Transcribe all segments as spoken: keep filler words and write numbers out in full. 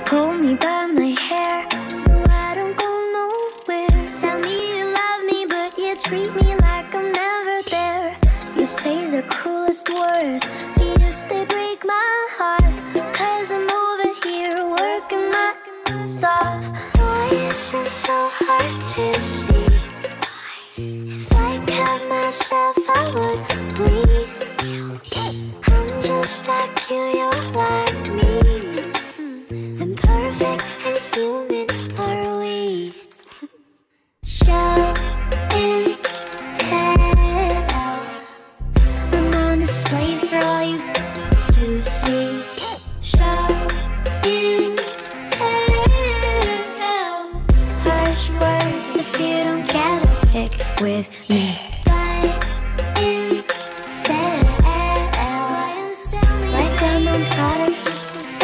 Pull me by my hair so I don't go nowhere. Tell me you love me, but you treat me like I'm never there. You say the cruelest words, yes, they break my heart. Cause I'm over here working my ass off. Why is it so hard to see? If I cut myself, I would bleed. I'm just like you, you're like me. Imperfect and human are we. Show and tell. I'm on display for all you to see. Show and tell. Harsh words if you don't get a pick with me. Buy and sell. Like I'm a product of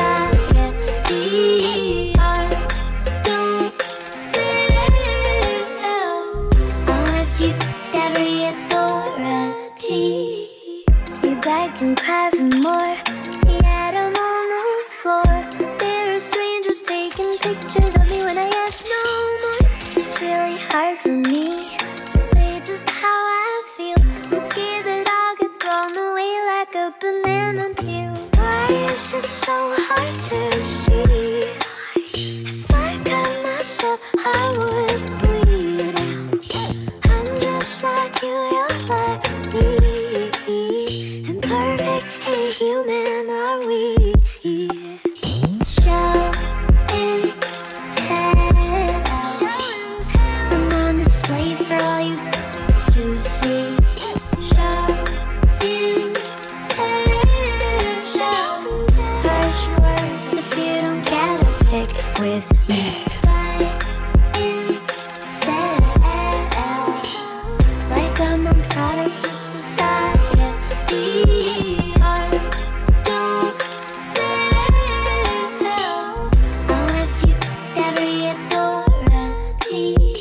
society. Art don't sell unless you get every authority. You beg and cry for more, yet I'm on the floor. There are strangers taking pictures of me when I ask no more. It's really hard for me to say just how I feel. I'm scared that I'll get thrown away like a banana peel. Why is it so hard to see? If I cut myself, I would bleed. I'm just like you, you're like me. Imperfect and human are we. Show and tell. I'm on display for all you to see. Show and tell. Harsh words if you don't get a pick with me. Buy and sell like I'm a product of society. Art don't sell unless you get every authority.